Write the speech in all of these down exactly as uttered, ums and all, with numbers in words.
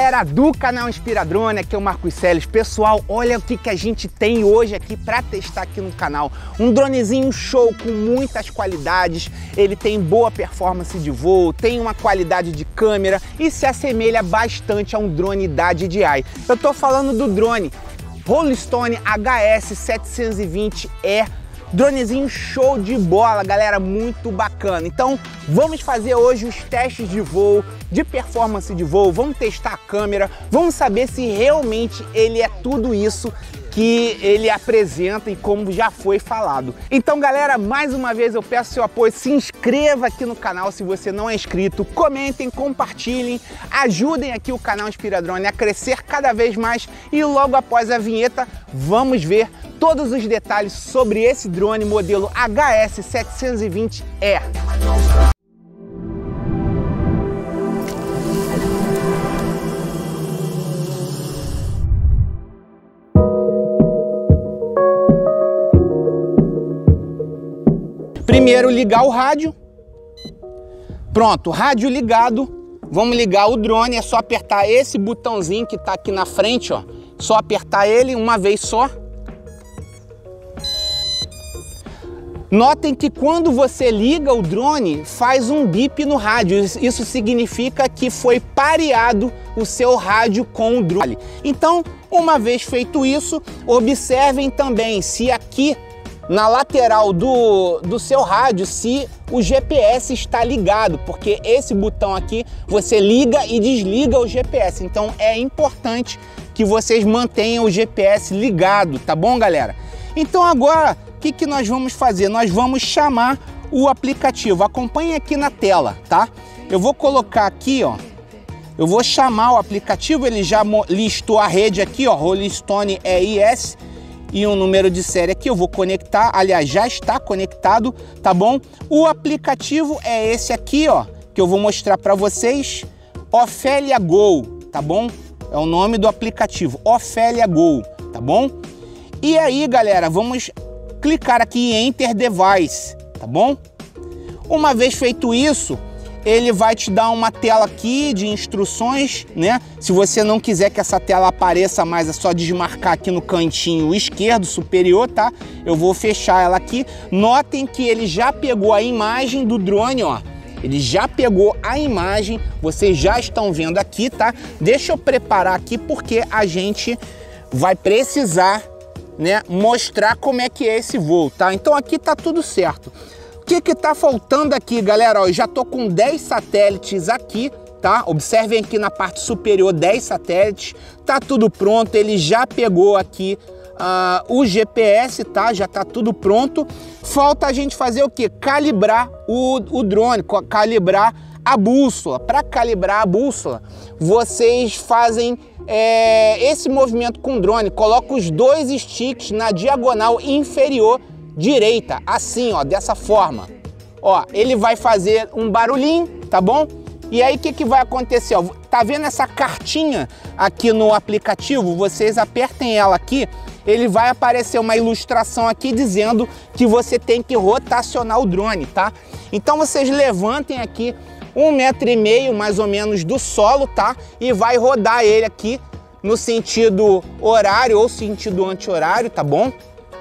galera do canal Inspiradrone, aqui é o Marcos Celes. Pessoal, olha o que, que a gente tem hoje aqui para testar aqui no canal. Um dronezinho show com muitas qualidades, ele tem boa performance de voo, tem uma qualidade de câmera e se assemelha bastante a um drone da D J I. Eu tô falando do drone Holystone H S setecentos e vinte E. Dronezinho show de bola, galera, muito bacana. Então vamos fazer hoje os testes de voo, de performance de voo, vamos testar a câmera, vamos saber se realmente ele é tudo isso que ele apresenta e como já foi falado. Então galera, mais uma vez eu peço seu apoio, se inscreva aqui no canal se você não é inscrito, comentem, compartilhem, ajudem aqui o canal Inspiradrone a crescer cada vez mais e logo após a vinheta vamos ver todos os detalhes sobre esse drone modelo H S setecentos e vinte E. Primeiro ligar o rádio. Pronto, rádio ligado. Vamos ligar o drone, é só apertar esse botãozinho que está aqui na frente, ó. Só apertar ele uma vez só. Notem que quando você liga o drone, faz um bip no rádio. Isso significa que foi pareado o seu rádio com o drone. Então, uma vez feito isso, observem também se aqui na lateral do, do seu rádio, se o G P S está ligado, porque esse botão aqui você liga e desliga o G P S. Então é importante que vocês mantenham o G P S ligado, tá bom, galera? Então agora, o que, que nós vamos fazer? Nós vamos chamar o aplicativo. Acompanhe aqui na tela, tá? Eu vou colocar aqui, ó. Eu vou chamar o aplicativo, ele já listou a rede aqui, ó, Holystone E I S. E um número de série aqui, eu vou conectar, aliás, já está conectado, tá bom? O aplicativo é esse aqui, ó, que eu vou mostrar para vocês, Ophelia Go, tá bom? É o nome do aplicativo, Ophelia Go, tá bom? E aí, galera, vamos clicar aqui em Enter Device, tá bom? Uma vez feito isso, ele vai te dar uma tela aqui de instruções, né? Se você não quiser que essa tela apareça mais, é só desmarcar aqui no cantinho esquerdo superior, tá? Eu vou fechar ela aqui. Notem que ele já pegou a imagem do drone, ó. Ele já pegou a imagem, vocês já estão vendo aqui, tá? Deixa eu preparar aqui porque a gente vai precisar, né, mostrar como é que é esse voo, tá? Então aqui tá tudo certo. O que que tá faltando aqui, galera? Ó, eu já tô com dez satélites aqui, tá? Observem aqui na parte superior dez satélites. Tá tudo pronto, ele já pegou aqui uh, o G P S, tá? Já tá tudo pronto. Falta a gente fazer o quê? Calibrar o, o drone, calibrar a bússola. Para calibrar a bússola, vocês fazem é, esse movimento com o drone. Coloca os dois sticks na diagonal inferior direita, assim, ó, dessa forma. Ó, ele vai fazer um barulhinho, tá bom? E aí o que que vai acontecer? Ó, tá vendo essa cartinha aqui no aplicativo? Vocês apertem ela aqui, ele vai aparecer uma ilustração aqui dizendo que você tem que rotacionar o drone, tá? Então vocês levantem aqui um metro e meio mais ou menos do solo, tá? E vai rodar ele aqui no sentido horário ou sentido anti-horário, tá bom?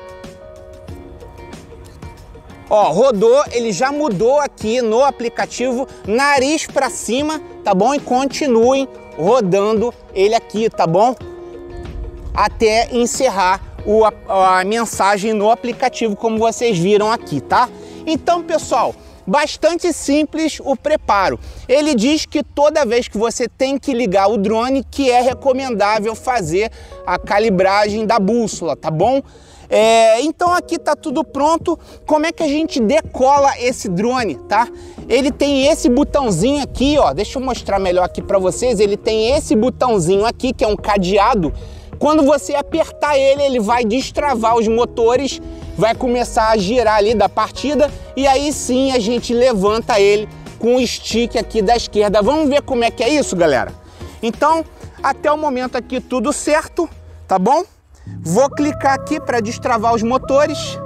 Ó, rodou, ele já mudou aqui no aplicativo, nariz para cima, tá bom? E continuem rodando ele aqui, tá bom? Até encerrar o, a, a mensagem no aplicativo, como vocês viram aqui, tá? Então, pessoal, bastante simples o preparo. Ele diz que toda vez que você tem que ligar o drone, que é recomendável fazer a calibragem da bússola, tá bom? É, então aqui tá tudo pronto. Como é que a gente decola esse drone, tá? Ele tem esse botãozinho aqui, ó. Deixa eu mostrar melhor aqui para vocês. Ele tem esse botãozinho aqui, que é um cadeado. Quando você apertar ele, ele vai destravar os motores, vai começar a girar ali da partida e aí sim a gente levanta ele com o stick aqui da esquerda. Vamos ver como é que é isso, galera? Então, até o momento aqui tudo certo, tá bom? Vou clicar aqui para destravar os motores.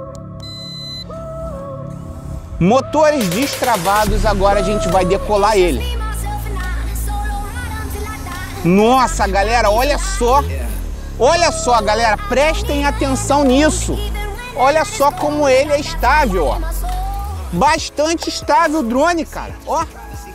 Motores destravados, agora a gente vai decolar ele. Nossa, galera, olha só. Olha só, galera, prestem atenção nisso. Olha só como ele é estável, ó. Bastante estável o drone, cara, ó.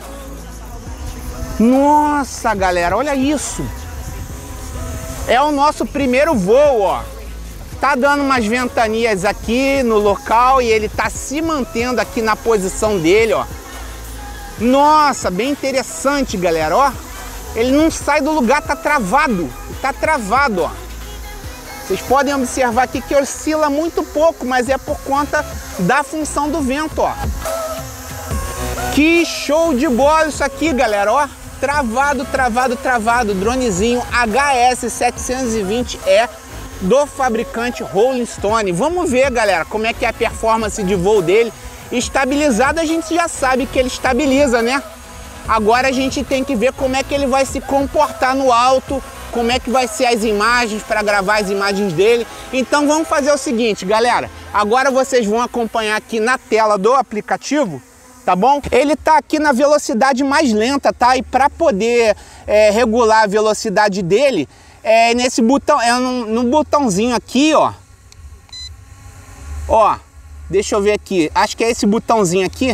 Nossa, galera, olha isso. É o nosso primeiro voo, ó. Tá dando umas ventanias aqui no local e ele tá se mantendo aqui na posição dele, ó. Nossa, bem interessante, galera, ó. Ele não sai do lugar, tá travado. Tá travado, ó. Vocês podem observar aqui que oscila muito pouco, mas é por conta da função do vento, ó. Que show de bola isso aqui, galera, ó. Travado, travado, travado. Dronezinho H S setecentos e vinte E do fabricante Rolling Stone. Vamos ver, galera, como é que é a performance de voo dele. Estabilizado, a gente já sabe que ele estabiliza, né? Agora a gente tem que ver como é que ele vai se comportar no alto, como é que vai ser as imagens, para gravar as imagens dele. Então vamos fazer o seguinte, galera. Agora vocês vão acompanhar aqui na tela do aplicativo, tá bom? Ele tá aqui na velocidade mais lenta, tá? E para poder é, regular a velocidade dele, é nesse botão, é no, no botãozinho aqui, ó. Ó, deixa eu ver aqui. Acho que é esse botãozinho aqui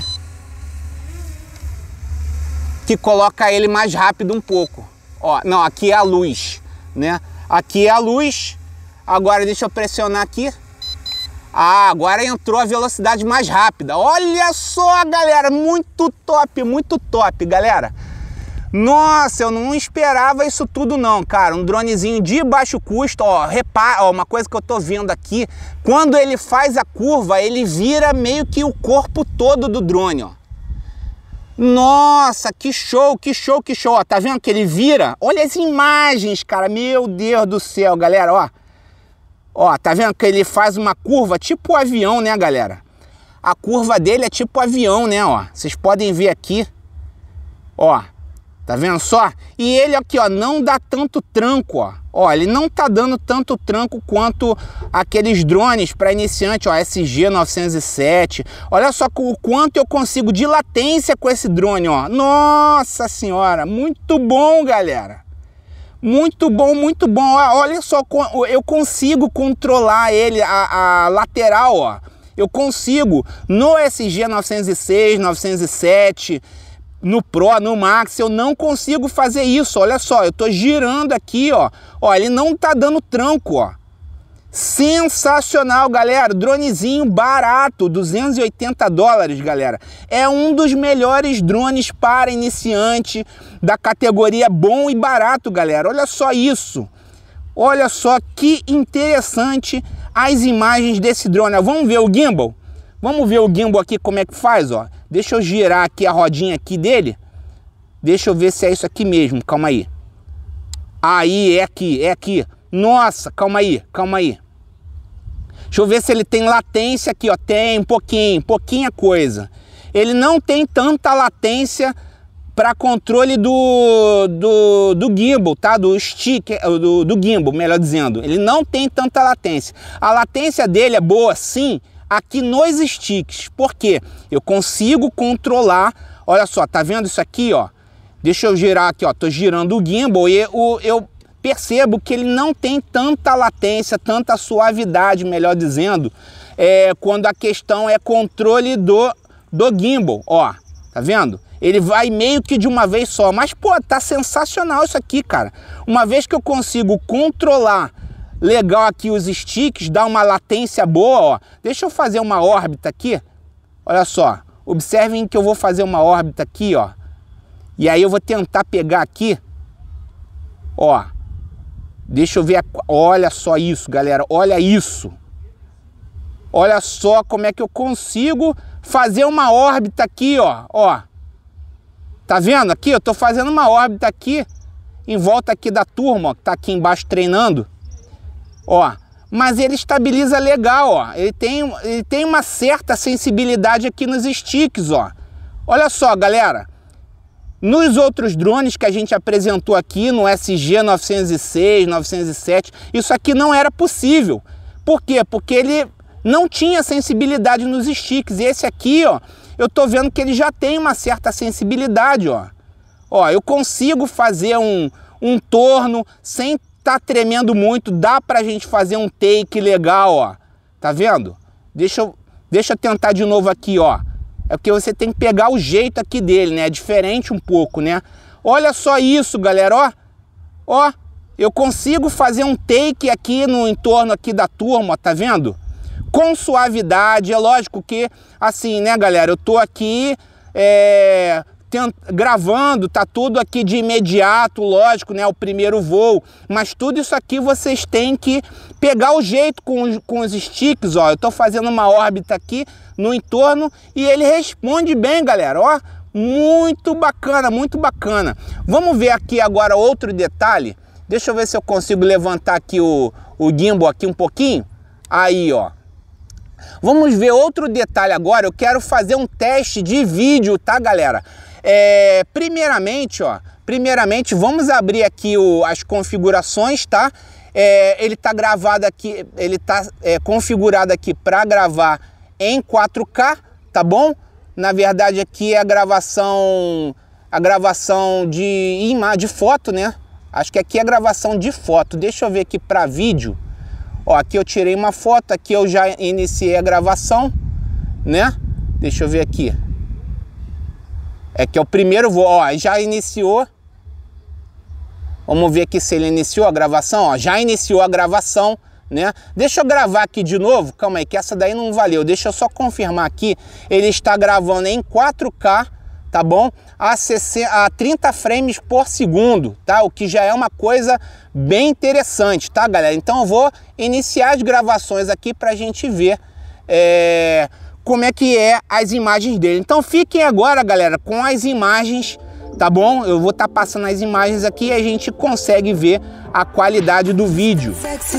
que coloca ele mais rápido um pouco. Ó, não, aqui é a luz, né? Aqui é a luz. Agora deixa eu pressionar aqui. Ah, agora entrou a velocidade mais rápida. Olha só, galera, muito top, muito top, galera. Nossa, eu não esperava isso tudo não, cara. Um dronezinho de baixo custo, ó, repara, ó, uma coisa que eu tô vendo aqui, quando ele faz a curva, ele vira meio que o corpo todo do drone, ó. Nossa, que show, que show, que show, ó, tá vendo que ele vira? Olha as imagens, cara, meu Deus do céu, galera, ó. Ó, tá vendo que ele faz uma curva tipo o avião, né, galera? A curva dele é tipo avião, né, ó. Vocês podem ver aqui, ó. Tá vendo só? E ele aqui, ó, não dá tanto tranco, ó. Ó, ele não tá dando tanto tranco quanto aqueles drones para iniciante, ó, S G novecentos e sete. Olha só o quanto eu consigo de latência com esse drone, ó. Nossa senhora, muito bom, galera. Muito bom, muito bom. Olha só, eu consigo controlar ele, a, a lateral, ó. Eu consigo no S G novecentos e seis, novecentos e sete... no Pro, no Max, eu não consigo fazer isso. Olha só, eu tô girando aqui, ó. Ó, ele não tá dando tranco, ó. Sensacional, galera. Dronezinho barato, duzentos e oitenta dólares, galera. É um dos melhores drones para iniciante da categoria bom e barato, galera. Olha só isso. Olha só que interessante as imagens desse drone. Vamos ver o gimbal? Vamos ver o gimbal aqui como é que faz, ó. Deixa eu girar aqui a rodinha aqui dele. Deixa eu ver se é isso aqui mesmo. Calma aí. Aí, é aqui, é aqui. Nossa, calma aí, calma aí. Deixa eu ver se ele tem latência aqui, ó. Tem um pouquinho, pouquinha coisa. Ele não tem tanta latência para controle do, do, do gimbal, tá? Do stick, do, do gimbal, melhor dizendo. Ele não tem tanta latência. A latência dele é boa, sim, aqui nos sticks. Por quê? Eu consigo controlar. Olha só, tá vendo isso aqui, ó? Deixa eu girar aqui, ó. Tô girando o gimbal e eu, eu percebo que ele não tem tanta latência, tanta suavidade, melhor dizendo, é, quando a questão é controle do, do gimbal, ó. Tá vendo? Ele vai meio que de uma vez só. Mas, pô, tá sensacional isso aqui, cara. Uma vez que eu consigo controlar legal aqui os sticks, dá uma latência boa, ó. Deixa eu fazer uma órbita aqui. Olha só. Observem que eu vou fazer uma órbita aqui, ó. E aí eu vou tentar pegar aqui. Ó. Deixa eu ver. A... Olha só isso, galera. Olha isso. Olha só como é que eu consigo fazer uma órbita aqui, ó. Ó. Tá vendo aqui? Eu tô fazendo uma órbita aqui em volta aqui da turma, ó, que tá aqui embaixo treinando. Ó, mas ele estabiliza legal, ó. Ele tem, ele tem uma certa sensibilidade aqui nos sticks, ó. Olha só, galera. Nos outros drones que a gente apresentou aqui, no S G novecentos e seis, novecentos e sete, isso aqui não era possível. Por quê? Porque ele não tinha sensibilidade nos sticks. E esse aqui, ó, eu tô vendo que ele já tem uma certa sensibilidade, ó. Ó, eu consigo fazer um, um torno, sem tá tremendo muito, dá pra gente fazer um take legal, ó. Tá vendo? Deixa eu, deixa eu tentar de novo aqui, ó. É porque você tem que pegar o jeito aqui dele, né? É diferente um pouco, né? Olha só isso, galera, ó. Ó, eu consigo fazer um take aqui no entorno aqui da turma, tá vendo? Com suavidade, é lógico que, assim, né, galera? Eu tô aqui, é... gravando, tá tudo aqui de imediato, lógico, né, o primeiro voo, mas tudo isso aqui vocês têm que pegar o jeito com os, com os sticks, ó, eu tô fazendo uma órbita aqui no entorno e ele responde bem, galera, ó, muito bacana, muito bacana. Vamos ver aqui agora outro detalhe, deixa eu ver se eu consigo levantar aqui o, o gimbal aqui um pouquinho, aí, ó. Vamos ver outro detalhe agora, eu quero fazer um teste de vídeo, tá, galera? É, primeiramente, ó, primeiramente vamos abrir aqui o, as configurações, tá? É, ele tá gravado aqui, ele tá é, configurado aqui para gravar em quatro K, tá bom? Na verdade aqui é a gravação, a gravação de imagem, de foto, né? Acho que aqui é a gravação de foto. Deixa eu ver aqui para vídeo. Ó, aqui eu tirei uma foto, aqui eu já iniciei a gravação, né? Deixa eu ver aqui. É que é o primeiro voo, ó, já iniciou. Vamos ver aqui se ele iniciou a gravação, ó, já iniciou a gravação, né? Deixa eu gravar aqui de novo, calma aí, que essa daí não valeu. Deixa eu só confirmar aqui, ele está gravando em quatro K, tá bom? A, sessenta, a trinta frames por segundo, tá? O que já é uma coisa bem interessante, tá, galera? Então eu vou iniciar as gravações aqui pra gente ver é, como é que é as imagens dele. Então fiquem agora, galera, com as imagens, tá bom? Eu vou estar tá passando as imagens aqui e a gente consegue ver a qualidade do vídeo.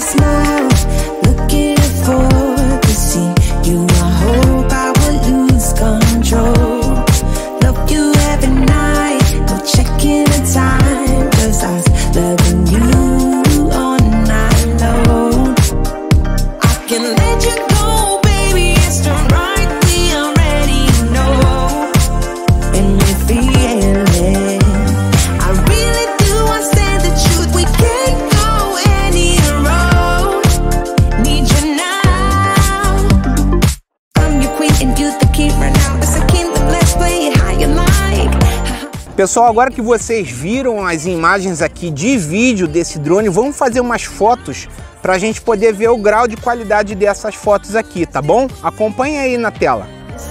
Pessoal, agora que vocês viram as imagens aqui de vídeo desse drone, vamos fazer umas fotos para a gente poder ver o grau de qualidade dessas fotos aqui, tá bom? Acompanhe aí na tela.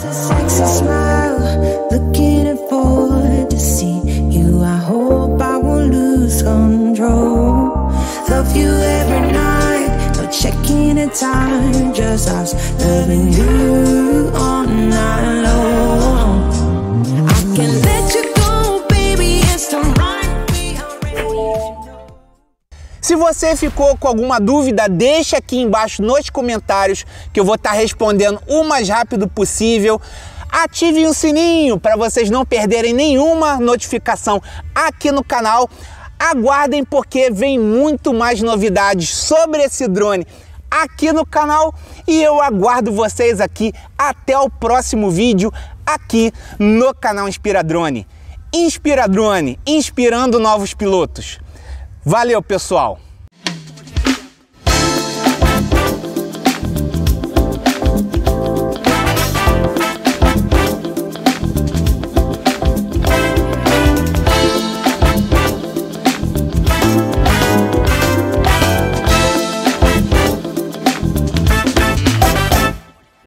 Se você ficou com alguma dúvida, deixa aqui embaixo nos comentários que eu vou estar respondendo o mais rápido possível. Ative o sininho para vocês não perderem nenhuma notificação aqui no canal. Aguardem porque vem muito mais novidades sobre esse drone aqui no canal e eu aguardo vocês aqui até o próximo vídeo aqui no canal Inspiradrone. Inspiradrone, inspirando novos pilotos. Valeu, pessoal!